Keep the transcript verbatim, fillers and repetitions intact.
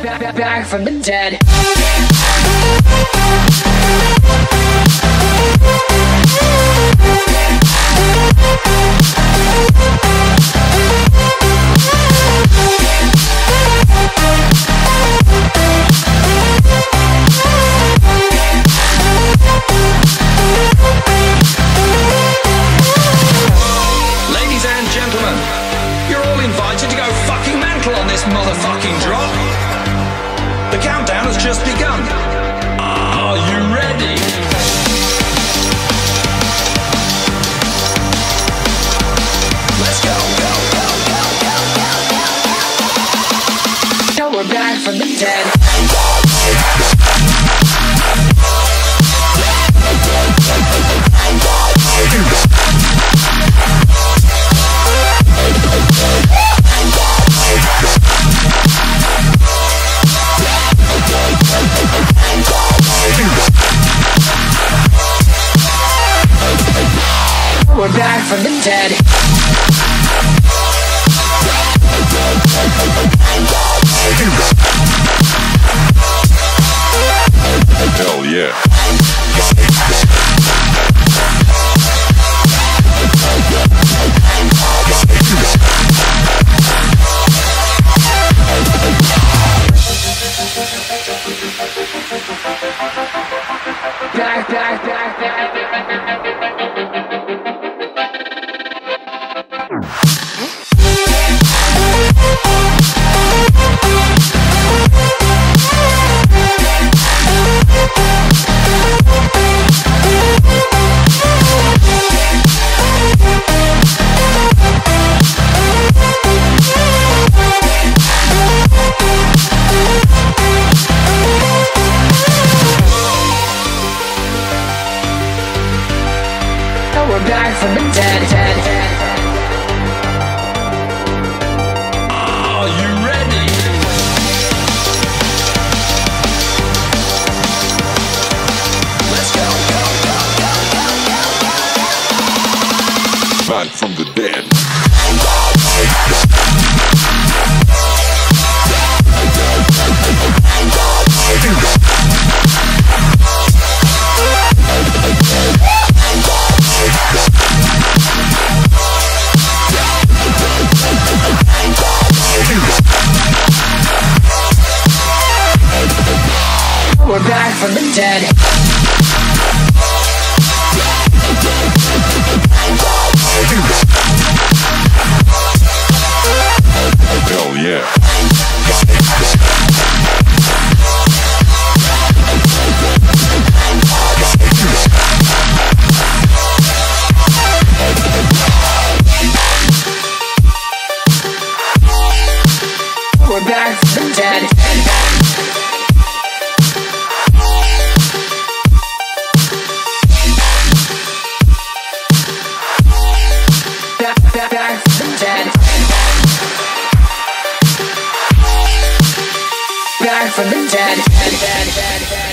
back, back from the dead. Ladies and gentlemen, you're all invited to go fucking mental on this motherfucking drop. The countdown has just begun. Are you ready? Let's go, go, go, go, go, go, go. Now we're back from the dead. We're back from the dead. Hell yeah. Back, back, back, back, back. We're back from the dead, dead, dead. Are you ready? Let's go, go, go, go, go, go, go. Back from the dead. We're back from the dead. Hell yeah. We're back from the dead. Back, back, back from the dead. Back from the dead. Dead, dead, dead, dead.